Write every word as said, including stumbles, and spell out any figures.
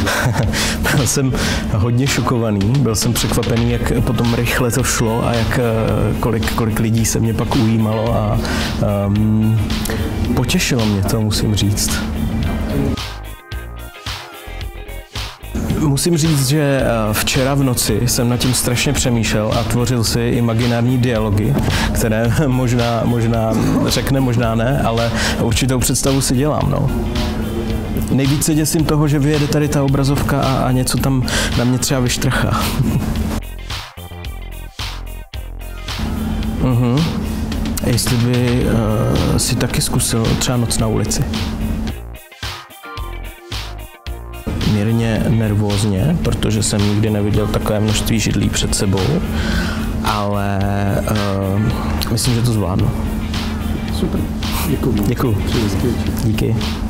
Byl jsem hodně šokovaný, byl jsem překvapený, jak potom rychle to šlo a jak kolik, kolik lidí se mě pak ujímalo a um, potěšilo mě to, musím říct. Musím říct, že včera v noci jsem nad tím strašně přemýšlel a tvořil si imaginární dialogy, které možná, možná řekne, možná ne, ale určitou představu si dělám. No. Nejvíce děsím toho, že vyjede tady ta obrazovka a, a něco tam na mě třeba vyštrchá. uh-huh. Jestli by uh, si taky zkusil třeba noc na ulici. Mírně nervózně, protože jsem nikdy neviděl takové množství židlí před sebou, ale uh, myslím, že to zvládnu. Super, děkuji. Děkuji. Díky.